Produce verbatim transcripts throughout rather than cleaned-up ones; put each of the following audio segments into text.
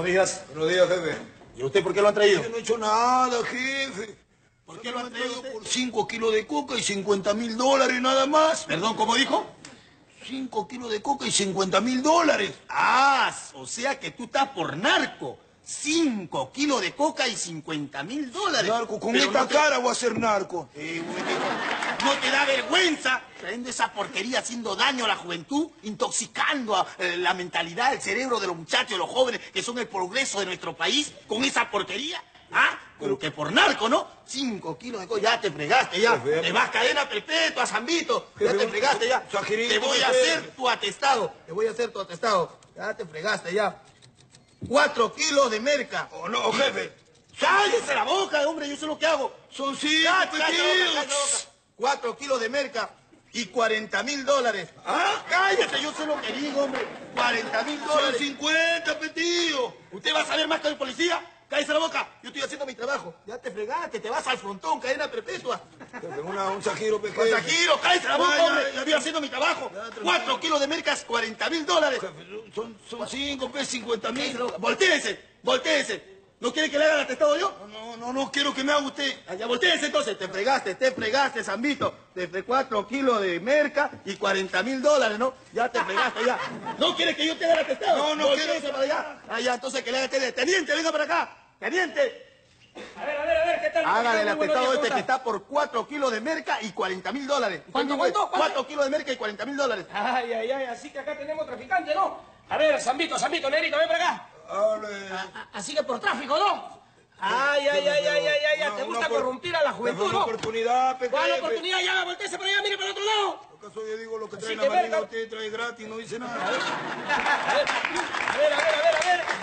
Buenos días. Buenos días, jefe. ¿Y usted por qué lo han traído? Yo no he hecho nada, jefe. ¿Por qué lo han traído usted? Por cinco kilos de coca y cincuenta mil dólares nada más. Perdón, ¿cómo dijo? Cinco kilos de coca y cincuenta mil dólares. Ah, o sea que tú estás por narco. Cinco kilos de coca y cincuenta mil dólares. Narco, con Pero esta no te... cara voy a ser narco. Eh, bueno, ¿no te da vergüenza trayendo esa porquería haciendo daño a la juventud, intoxicando a, eh, la mentalidad, el cerebro de los muchachos, de los jóvenes, que son el progreso de nuestro país, con esa porquería? ¿Ah? Como que por narco, ¿no? Cinco kilos de coca, ya te fregaste, ya. Jefe, te vas cadena perpetua, Zambito. Ya jefe, te fregaste, ya. Sajerito, Te voy a jefe. hacer tu atestado. Te voy a hacer tu atestado. Ya te fregaste, ya. Cuatro kilos de merca. Oh, no, jefe. ¡Cállese la boca, hombre! Yo sé lo que hago. Son cinco Cállate la boca, cállate la boca. kilos. Cuatro kilos de merca y cuarenta mil dólares. ¿Ah? Cállate, yo sé lo que digo, hombre. Cuarenta mil Son dólares. cincuenta, petío. ¿Usted va a saber más que el policía? Cállese la boca. Yo estoy haciendo mi trabajo. Ya te fregaste, te vas al frontón, cadena perpetua. Jefe, una, un sajiro pequeño. Pasajero, cállese la boca, Ya, ya, hombre. ya, Yo estoy ya. haciendo mi trabajo. Ya, tranquilo. Cuatro kilos de mercas, cuarenta mil dólares. Jefe, son, son cinco, pues, cincuenta mil. Voltéese, voltéese. ¿No quiere que le haga el atestado yo? No, no, no quiero que me haga usted. Allá volteese entonces, te fregaste, te fregaste, Zambito. Desde cuatro kilos de merca y cuarenta mil dólares, ¿no? Ya te fregaste, ya. ¿No quieres que yo te haga el atestado? No, no Voltéese quiero. para allá. Allá, entonces que le haga este. Teniente, venga para acá. Teniente. A ver, a ver, a ver, ¿qué tal? Hágale el Muy buenos atestado días, este ¿cómo que está por cuatro kilos de merca y cuarenta mil dólares. ¿Cuánto, ¿Usted cuánto, tiene cuánto? cuatro kilos de merca y cuarenta mil dólares. Ay, ay, ay, así que acá tenemos traficante, ¿no? A ver, Zambito, Zambito, negrito, ven para acá. Hable. A- Así que por tráfico, ¿no? Ay, ay, ay, ay, ay, ay, Una- te una gusta por- corrompir a la juventud, Jefe, una ¿no? oportunidad, pequeño. ¿Cuál oportunidad? Ya, volteese para allá, mire para el otro lado. ¿Acaso yo digo lo que Así trae que la barriga verga. usted trae gratis, no dice nada? A ver, a ver, a ver, a ver, a ver.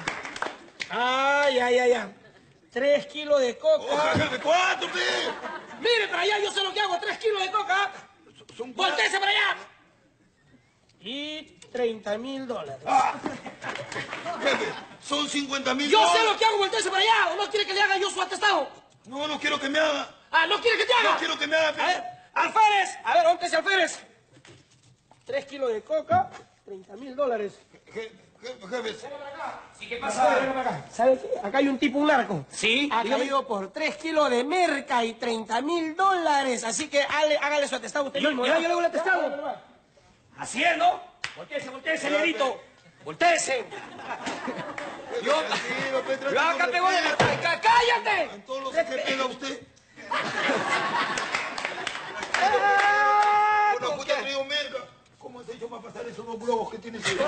Ay, ay, ay, ay. Tres kilos de coca. Oja, jefe, ¿cuánto, pe? Mire para allá, yo sé lo que hago, tres kilos de coca. Son Volteese para allá. Y treinta mil dólares. Ah, jefe, son cincuenta mil Yo sé dólares. lo que hago, volteese para allá. ¿O no quiere que le haga yo su atestado? No, no quiero que me haga. Ah, ¿no quiere que te haga? No quiero que me haga, pe. A ver, alférez. A ver, óntese alférez. Tres kilos de coca, treinta mil dólares. Je- je- Jefe, Sí, ¿qué pasa? Venga para acá. ¿Sabe qué? Acá hay un tipo, un narco. Sí, Ha dígame. caído por tres kilos de merca y treinta mil dólares. Así que hágale, hágale su atestado usted Yo- mismo. yo- ¿ya? yo le hago el atestado. Así es, ¿no? Voltéese, voltéese, negrito. Voltéese. Yo, tranquilo, pe, yo tranquilo, acá pe. pego de la... ¡Cá- ¡Cállate! En todos los que pega usted. Ah, Una ¿con puta qué? trío merca. ¿Cómo has hecho para pasar esos dos globos que tienes ahí?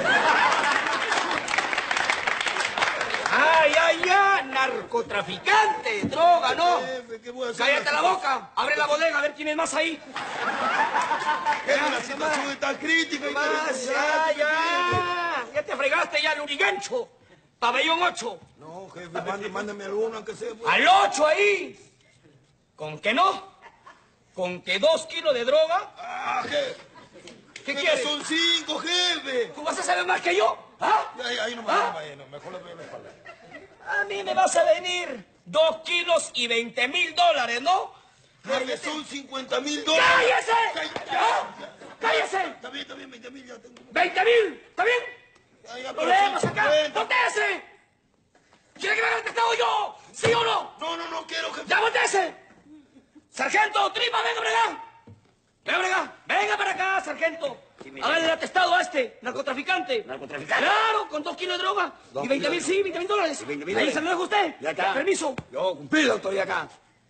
¡Ay, ay, ay! ¡Narcotraficante! ¡Droga, no! Jefe, ¿qué voy a hacer? ¡Cállate la boca! ¡Abre la bodega a ver quién es más ahí! Jefe, la situación está crítica y ¡Más! ¡Ya, ya! ¡Ya te fregaste ya, Lurigancho! ¡Pabellón ocho! No, jefe, mándame, mándame alguno, aunque sea. pues. ¡Al ocho ahí! ¿Con que no? ¿Con que dos kilos de droga? Ah, jefe. ¿Qué Jefe, quieres? son cinco, jefe. ¿Tú vas a saber más que yo? ¿Ah? Ahí, ahí no me ¿Ah? ahí no, mejor le pego la espalda. A mí me vas a venir dos kilos y veinte mil dólares, ¿no? Jefe, son cincuenta mil dólares. ¡Cállese! ¿Ah? ¡Cállese! Está bien, está bien, veinte mil ya tengo. ¡Veinte mil! ¿Está bien? Ya, ya, pero ¡Problemas son acá! cincuenta. ¡Voltéese! ¿Quiere que me haga el testado yo? ¿Sí o no? No, no, no quiero, jefe. ¡Ya voltéese! ¡Sargento, tripa, venga para acá! ¡Venga para acá! ¡Venga para acá, sargento! Hágale el atestado a este, narcotraficante. ¿Narcotraficante? Claro, con dos kilos de droga. Dos y veinte mil, kilos. sí, veinte mil dólares. Y veinte mil Ahí dólares. se lo dejo a usted. Ya está. Permiso. Yo cumplí la autoridad acá.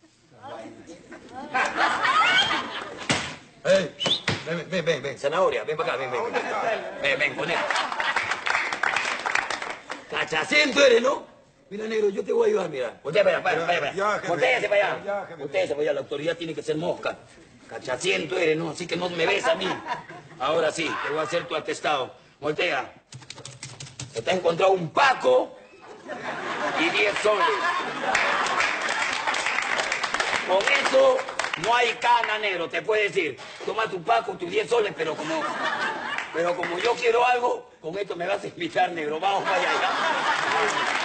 Ey, ven, ven, ven, ven, zanahoria, ven para acá, ven, ven. Ven, ven, ven con él. Cachaciento eres, ¿no? Mira, negro, yo te voy a ayudar, mira. Usted para allá, para allá, para allá. Ya, jefe. Voltéese para Ya, allá. jefe. Voltéese para allá, la autoridad tiene que ser mosca. Cachaciento eres, ¿no? Así que no me ves a mí. Ahora sí, te voy a hacer tu atestado. Voltea. Se te ha encontrado un Paco y diez soles. Con eso no hay cana, negro, te puede decir. Toma tu Paco, tus diez soles, pero como, pero como yo quiero algo, con esto me vas a invitar, negro. Vamos para allá, ¿ya?